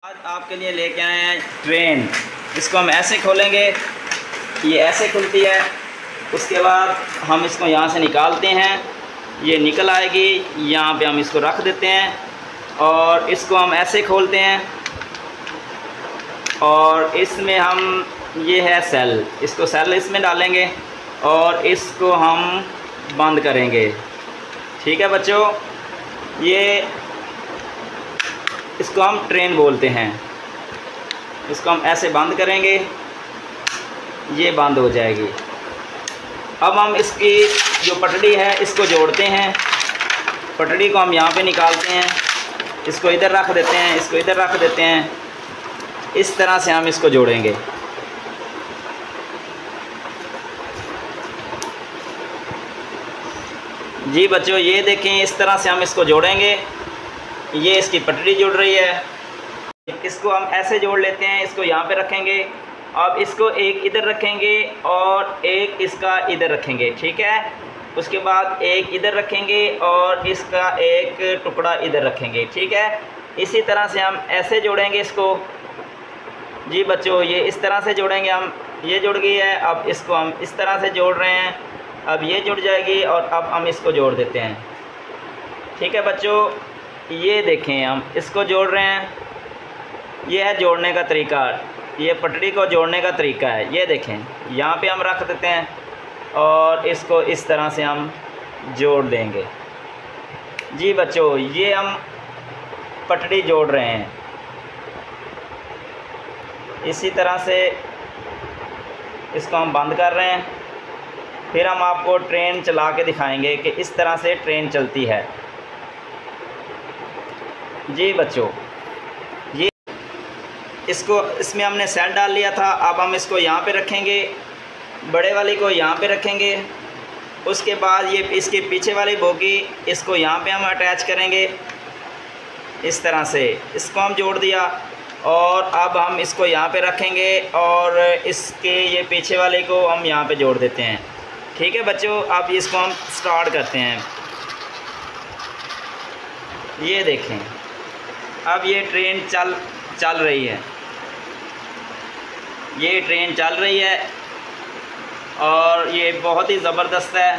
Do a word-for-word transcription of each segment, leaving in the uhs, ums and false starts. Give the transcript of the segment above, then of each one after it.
आज आपके लिए लेके आए हैं ट्रेन। इसको हम ऐसे खोलेंगे, ये ऐसे खुलती है। उसके बाद हम इसको यहाँ से निकालते हैं, ये निकल आएगी। यहाँ पे हम इसको रख देते हैं और इसको हम ऐसे खोलते हैं और इसमें हम, ये है सेल, इसको सेल इसमें डालेंगे और इसको हम बंद करेंगे। ठीक है बच्चों, ये इसको हम ट्रेन बोलते हैं। इसको हम ऐसे बंद करेंगे, ये बंद हो जाएगी। अब हम इसकी जो पटड़ी है इसको जोड़ते हैं। पटड़ी को हम यहाँ पे निकालते हैं, इसको इधर रख देते हैं, इसको इधर रख देते हैं। इस तरह से हम इसको जोड़ेंगे। जी बच्चों, ये देखें, इस तरह से हम इसको जोड़ेंगे। ये इसकी पटड़ी जुड़ रही है। इसको हम ऐसे जोड़ लेते हैं, इसको यहाँ पे रखेंगे। अब इसको एक इधर रखेंगे और एक इसका इधर रखेंगे। ठीक है, उसके बाद एक इधर रखेंगे और इसका एक टुकड़ा इधर रखेंगे। ठीक है, इसी तरह से हम ऐसे जोड़ेंगे इसको। जी बच्चों, ये इस तरह से जोड़ेंगे हम। ये जुड़ गई है। अब इसको हम इस तरह से जोड़ रहे हैं, अब ये जुड़ जाएगी और अब हम इसको जोड़ देते हैं। ठीक है बच्चों, ये देखें, हम इसको जोड़ रहे हैं। ये है जोड़ने का तरीका, ये पटड़ी को जोड़ने का तरीका है। ये देखें, यहाँ पे हम रख देते हैं और इसको इस तरह से हम जोड़ देंगे। जी बच्चों, ये हम पटड़ी जोड़ रहे हैं। इसी तरह से इसको हम बंद कर रहे हैं। फिर हम आपको ट्रेन चला के दिखाएंगे कि इस तरह से ट्रेन चलती है। जी बच्चों, ये इसको इसमें हमने सेल डाल लिया था। अब हम इसको यहाँ पे रखेंगे, बड़े वाली को यहाँ पे रखेंगे। उसके बाद ये इसके पीछे वाली बोगी, इसको यहाँ पे हम अटैच करेंगे। इस तरह से इसको हम जोड़ दिया और अब हम इसको यहाँ पे रखेंगे और इसके ये पीछे वाले को हम यहाँ पे जोड़ देते हैं। ठीक है बच्चों, अब इसको हम स्टार्ट करते हैं। ये देखें, अब ये ट्रेन चल चल रही है। ये ट्रेन चल रही है और ये बहुत ही ज़बरदस्त है।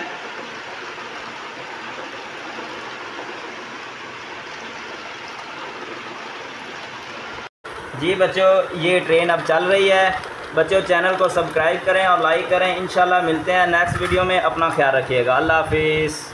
जी बच्चों, ये ट्रेन अब चल रही है। बच्चों, चैनल को सब्सक्राइब करें और लाइक करें। इंशाल्लाह मिलते हैं नेक्स्ट वीडियो में। अपना ख्याल रखिएगा। अल्लाह हाफिज़।